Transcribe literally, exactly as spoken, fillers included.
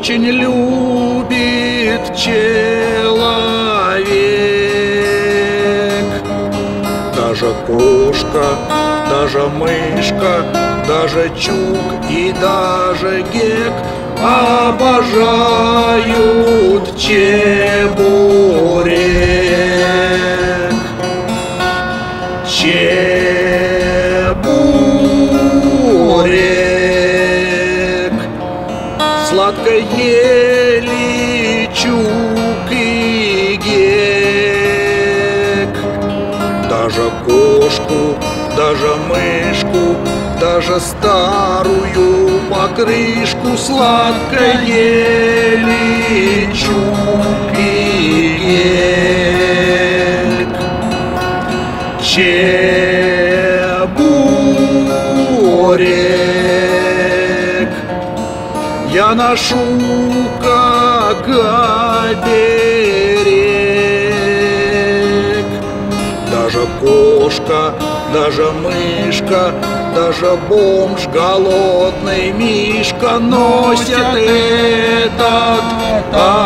очень любит человек. Даже кошка, даже мышка, даже чук и даже гек обожают чебурек. Чебурек сладко ели чук и гек. Даже кошку, даже мышку, даже старую покрышку сладко ели чук и гек. Чебурек я ношу как оберег. Даже кошка, даже мышка, даже бомж, голодный мишка носят этот